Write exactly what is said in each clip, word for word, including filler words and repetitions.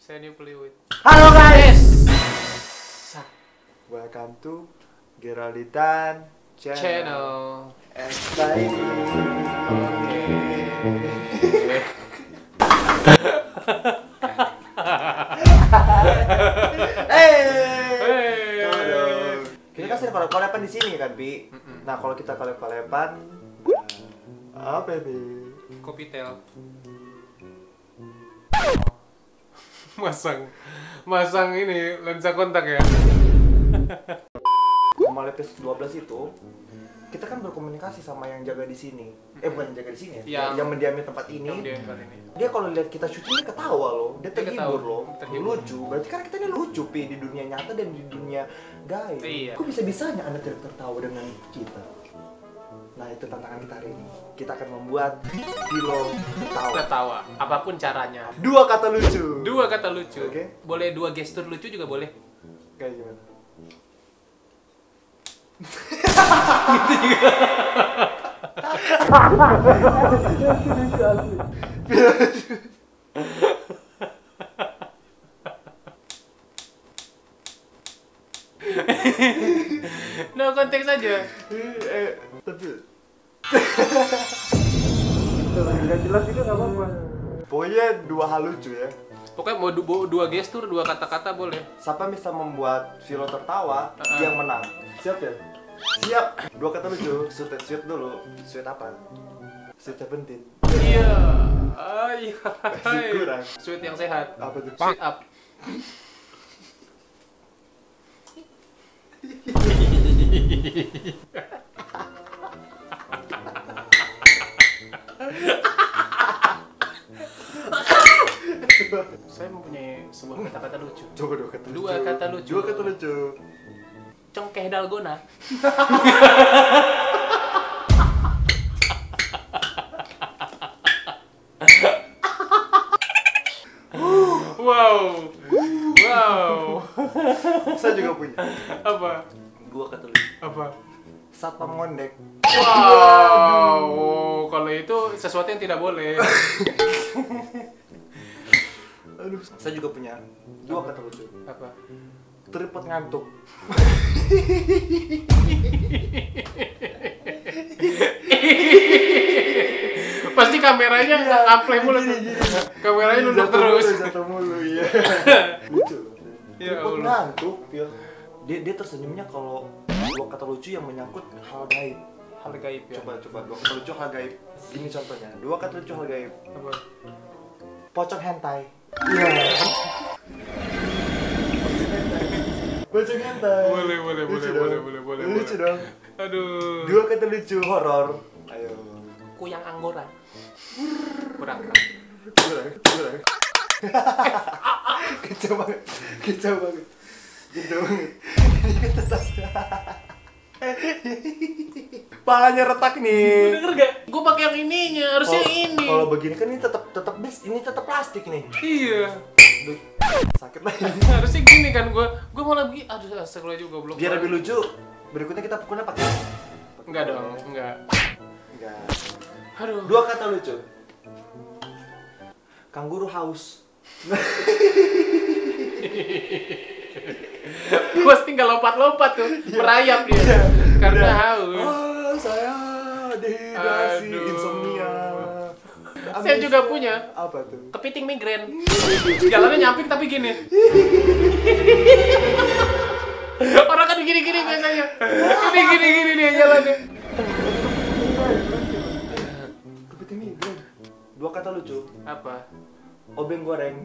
Saya New Fluid. Halo guys, Sah. welcome to Geralditan Channel. Channel. Exciting. Oke. Hey. Kita kan sering collab-collaban di sini kan, Bi. Nah, kalau kita collab-collaban, nah, apa nih? Kopitel. Masang, masang ini lensa kontak ya. Sama Lepes dua belas itu, kita kan berkomunikasi sama yang jaga di sini. Eh, bukan yang jaga di sini ya. Yang, yang mendiami tempat ini. Yang mendiami tempat ini. Dia kalau lihat kita syuting dia ketawa loh. Dia Dia terhibur ketawa, loh. terhibur. Lucu. Berarti kan kita ini lucu, Pi, di dunia nyata dan di dunia gaib. Iya. Kok bisa-bisanya Anda tidak tertawa dengan kita? Nah, itu tantangan kita hari ini. Kita akan membuat Philo ketawa. Ketawa, apapun caranya. Dua kata lucu. Dua kata lucu. Oke. Boleh dua gestur lucu juga boleh. Kayak gimana? No konteks aja. Eh, tapi nggak jelas itu nggak apa-apa. Pokoknya dua hal lucu ya. Pokoknya mau du- mau dua gestur, dua kata-kata boleh. Siapa bisa membuat Philo tertawa, Uh-uh. yang menang. Siap ya? Siap. Dua kata lucu. Sweet, sweet dulu. Sweet apa? Sweet Seventeen. Iya. Ay, Masih kurang. Sweet yang sehat. Apa tuh? Sweet up. Saya mempunyai sebuah kata-kata lucu. Coba dua kata lucu. Dua kata lucu. Dua kata lucu. Congkeh dalgona. Wow. Wow. Saya juga punya. Apa? Dua kata lucu. Apa? Satpam ngondek. Wow. Kalau itu sesuatu yang tidak boleh. Aduh. Saya juga punya. Dua kata lucu. Apa? Tripod ngantuk. Pasti kameranya nggak ngaplay mulu tuh. Kameranya nunduk Jatuh terus. mulu, jatuh mulu, iya. Lucu. Ya Tripod Allah. ngantuk, ya. Dia dia tersenyumnya kalau dua kata lucu yang menyangkut hal gaib. Hal gaib ya. Coba coba dua kata lucu hal gaib. Ini contohnya. Dua kata lucu hal gaib. Apa? Pocong hentai. Iya. Pocong hentai. Boleh, boleh, Lucu boleh, dong. boleh, boleh, boleh, Lucu boleh. dong. Aduh. Dua kata lucu horor. Ayo. Kuyang anggora. Kurang. Kurang, kurang. Kacau banget. Kacau banget. Kacau banget. Ini kan tetap. Palanya retak nih. Denger gak? Gue pakai yang ininya, harusnya Kalau- ini. Kalau begini kan ini tetap tetap bis, ini tetap plastik nih. Iya. Aduh, sakit lah. Harusnya gini kan gue. Gue malah begini. Aduh, astagfirullah juga belum. Biar lebih lucu, berikutnya kita pukulnya pakai. Enggak dong, enggak. Enggak. Aduh. Dua kata lucu. Kanguru haus. Bos tinggal lompat-lompat tuh, merayap dia. Iya. Karena Udah. haus. Oh, saya dehidrasi, Aduh. insomnia. Saya Amnesia. juga punya. Apa tuh? Kepiting migrain. Jalannya nyamping tapi gini. Orang kan gini-gini biasanya. Ini gini-gini dia jalannya. Kepiting migrain. Dua kata lucu. Apa? Obeng goreng.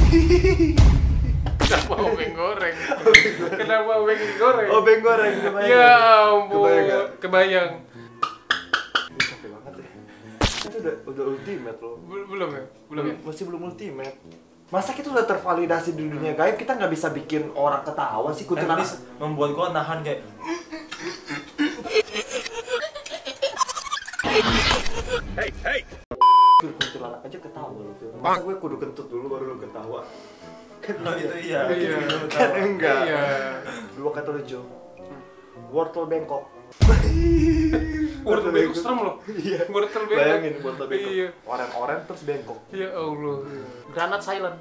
Kenapa obeng goreng? Kenapa obeng goreng? Obeng goreng kebayang. Ya Kebayang ampun, nggak? kebayang. Ini capek banget ya. Itu udah udah ultimate loh. Bel- Belum ya? Belum ya? Masih belum ultimate. Masa kita udah tervalidasi di dunia gaib, kita nggak bisa bikin orang ketawa sih? At Kuntilanak. least membuat gua nahan kayak Kuntilanak aja ketawa loh. Masa gue kudu kentut dulu baru lu ketawa? Kan oh, itu iya. Iya. Kan enggak. Iya. Dua kata lucu. Wortel bengkok. Wortel bengkok serem loh. Iya. Wortel bengkok. Bayangin wortel bengkok. Iya. Oren-oren terus bengkok. Ya Allah. Granat silent.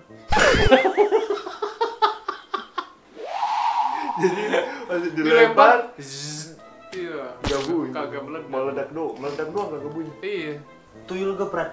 Jadi masih dilempar, zzz, Iya. nggak bunyi. Kagak meledak. Meledak doang, meledak doang kagak bunyi. Iya. Tuyul geprek.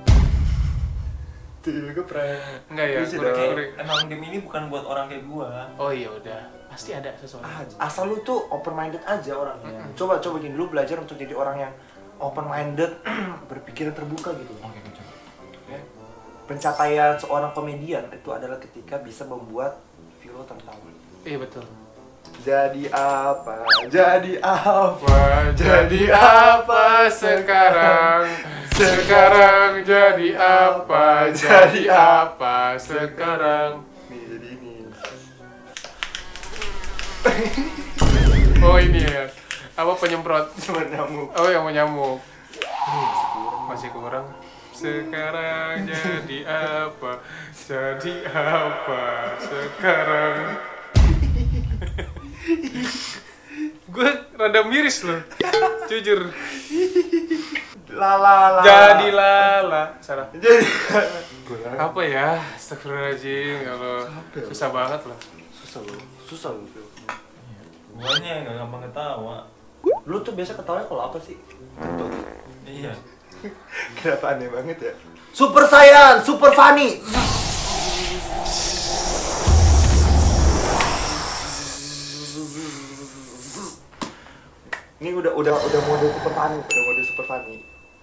Tuyul geprek. Enggak ya, Bisa kurang dong. kurang. Emang game ini bukan buat orang kayak gua. Oh iya udah. Pasti ada sesuatu. Ah, asal lu tuh open minded aja orangnya. Coba coba gini, lu belajar untuk jadi orang yang open minded, berpikiran terbuka gitu. Oke, gue coba. Ya. Pencapaian seorang komedian itu adalah ketika bisa membuat Vilo tertawa. Iya betul. Jadi apa? Jadi apa? Wah, jadi apa sekarang? Sekarang jadi apa? Jadi apa sekarang? Nih jadi ini. Oh ini ya. Apa penyemprot? Cuma nyamuk. Oh yang mau nyamuk. Masih kurang. Masih kurang. Sekarang jadi apa? Jadi apa sekarang? Gue rada miris loh, jujur. Lala lala. Jadi lala. Salah. Jadi Apa ya? Astagfirullahaladzim, ya Allah. Capek, Susah banget loh. susah loh, susah loh. Phil. Guanya nggak gampang ketawa. Lu tuh biasa ketawanya kalau apa sih? Tuh. Iya. Kenapa aneh banget ya? Super Saiyan, super funny. Ini udah udah udah mode super funny, udah mode super funny.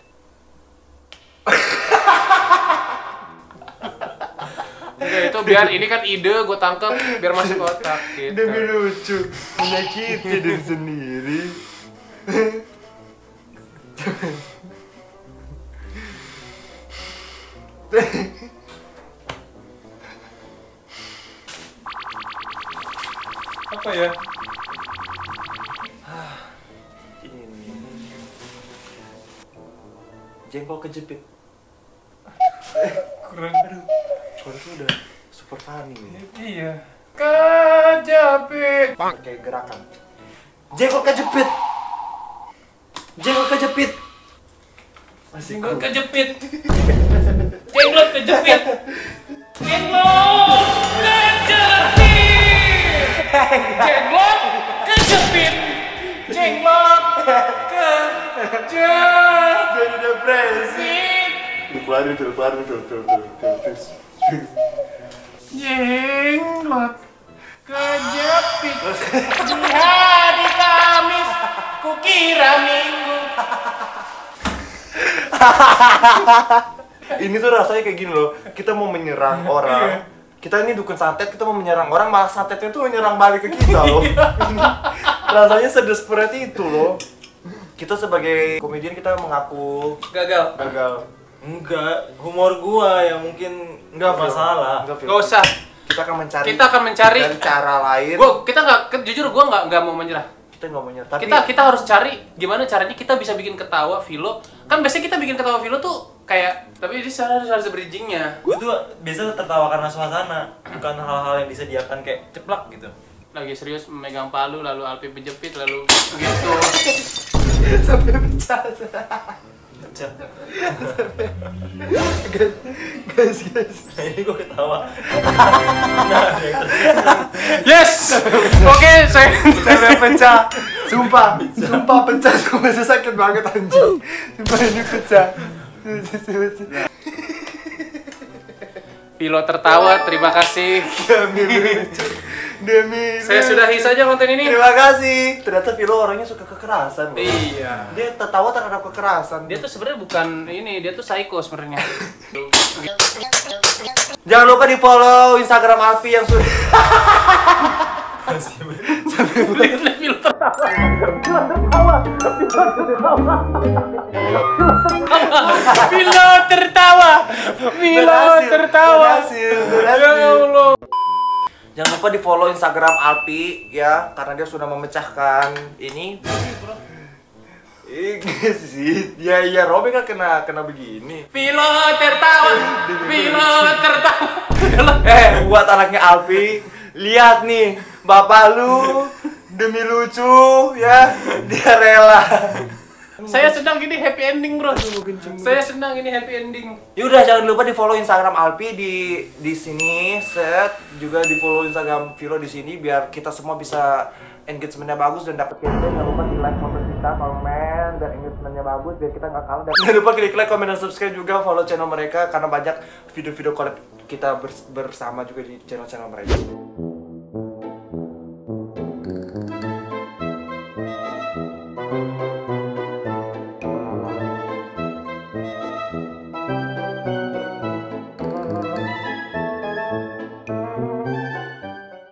Enggak, itu biar ini kan ide gue tangkap biar masuk otak gitu. Demi lucu, menyakiti diri sendiri. Apa ya? Ini jengkol kejepit. Kurang. Aduh, suara udah super funny nih. Iya. Kejepit. Kayak gerakan. Jengkol kejepit. Jengkol kejepit. Masih Jenglot cool. kejepit. Jenglot kejepit. Jenglot kejepit. Jenglot kejepit. Jenglot kejepit. Jadi depresi. Keluarin tuh, keluarin tuh, tuh, tuh, tuh, tuh. Jenglot kejepit. Di hari Kamis kukira Minggu. Ini tuh rasanya kayak gini loh. Kita mau menyerang orang. Kita ini dukun santet, kita mau menyerang orang, malah santetnya tuh menyerang balik ke kita loh. Ini rasanya sedesperate itu loh. Kita sebagai komedian kita mengaku Gagal. gagal. Enggak, humor gua yang mungkin Enggak, Phil. masalah. Enggak, Phil. Gak usah. Kita akan mencari. Kita akan mencari. dari cara lain. Gua kita nggak jujur gua nggak nggak mau menyerah. Kita nggak mau nyerah. Tapi Kita kita harus cari gimana caranya kita bisa bikin ketawa Vilo. Kan biasanya kita bikin ketawa Vilo tuh kayak tapi ini harus harus bridgingnya. Gua tuh biasa tertawa karena suasana, bukan hal-hal yang disediakan kayak ceplak gitu. Lagi serius memegang palu lalu Alpi menjepit lalu gitu. sampai pecah. Pecah. guys, guys, guys. Nah, ini gua ketawa. Nah, yang tersisa. Yes. Oke, saya Sampai pecah. Sumpah, sumpah pecah. Sumpah sakit banget anjing. Sumpah ini pecah. Vilo tertawa, terima kasih. Demi lucu. Demi Saya lucu. sudahi saja konten ini. Terima kasih. Ternyata Vilo orangnya suka kekerasan loh. Iya. Dia tertawa terhadap kekerasan. Dia tuh sebenarnya bukan ini, dia tuh psycho sebenarnya. Jangan lupa di follow Instagram Alfi yang sudah Lihat Vilo tertawa. Vilo tertawa. Vilo Berhasil, tertawa. berhasil, Ya berhasil. Allah. Jangan lupa di follow Instagram Alpi ya, karena dia sudah memecahkan ini. Eh, sih, ya ya Robin kan kena kena begini. Vilo tertawa. Vilo tertawa. Eh, buat anaknya Alpi, lihat nih, bapak lu demi lucu ya dia rela. Saya senang ini happy ending, Bro. Saya senang ini happy ending. Yaudah, jangan lupa di follow Instagram Alpi di di sini, set juga di follow Instagram Vilo di sini biar kita semua bisa engagementnya bagus dan dapat campaign. Jangan lupa di like foto kita, komen dan engagementnya bagus biar kita nggak kalah. Dan jangan lupa klik like, komen dan subscribe juga follow channel mereka karena banyak video-video collab kita bers bersama juga di channel-channel mereka.